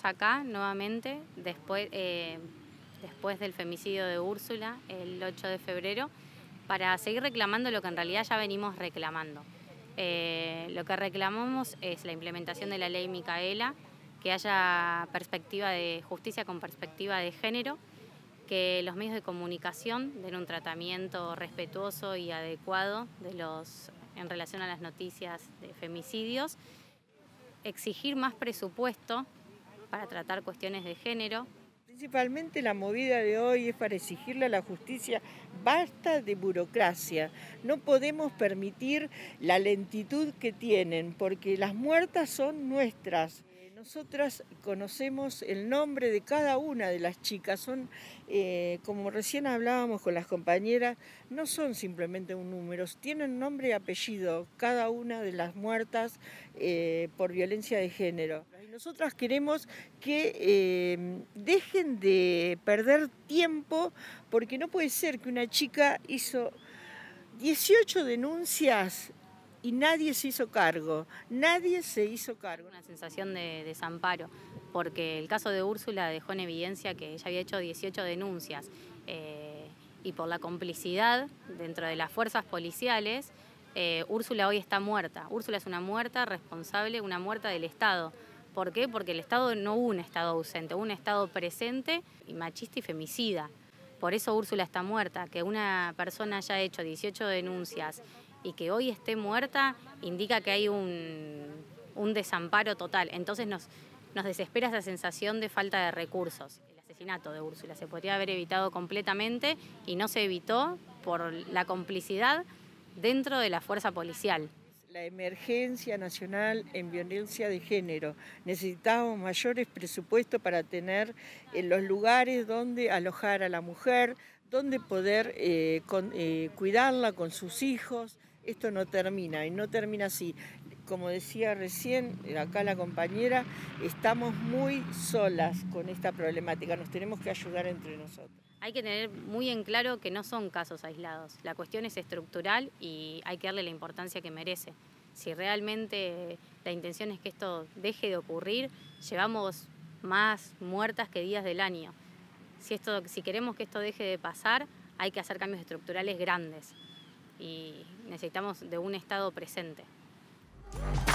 acá nuevamente después del femicidio de Úrsula, el 8 de febrero, para seguir reclamando lo que en realidad ya venimos reclamando. Lo que reclamamos es la implementación de la ley Micaela, que haya perspectiva de justicia con perspectiva de género, que los medios de comunicación den un tratamiento respetuoso y adecuado en relación a las noticias de femicidios, exigir más presupuesto para tratar cuestiones de género. Principalmente la movida de hoy es para exigirle a la justicia basta de burocracia. No podemos permitir la lentitud que tienen, porque las muertas son nuestras. Nosotras conocemos el nombre de cada una de las chicas, son, como recién hablábamos con las compañeras, no son simplemente un número, tienen nombre y apellido cada una de las muertas por violencia de género. Y nosotras queremos que dejen de perder tiempo, porque no puede ser que una chica hizo 18 denuncias y nadie se hizo cargo, nadie se hizo cargo. Una sensación de desamparo, porque el caso de Úrsula dejó en evidencia que ella había hecho 18 denuncias y por la complicidad dentro de las fuerzas policiales, Úrsula hoy está muerta. Úrsula es una muerta responsable, una muerta del Estado. ¿Por qué? Porque el Estado no hubo un Estado ausente, hubo un Estado presente y machista y femicida. Por eso Úrsula está muerta. Que una persona haya hecho 18 denuncias y que hoy esté muerta indica que hay un desamparo total. Entonces nos desespera esa sensación de falta de recursos. El asesinato de Úrsula se podría haber evitado completamente y no se evitó por la complicidad dentro de la fuerza policial. La emergencia nacional en violencia de género. Necesitamos mayores presupuestos para tener los lugares donde alojar a la mujer, donde poder cuidarla con sus hijos. Esto no termina y no termina así. Como decía recién acá la compañera, estamos muy solas con esta problemática, nos tenemos que ayudar entre nosotros. Hay que tener muy en claro que no son casos aislados, la cuestión es estructural y hay que darle la importancia que merece. Si realmente la intención es que esto deje de ocurrir, llevamos más muertas que días del año. Si queremos que esto deje de pasar, hay que hacer cambios estructurales grandes y necesitamos de un Estado presente.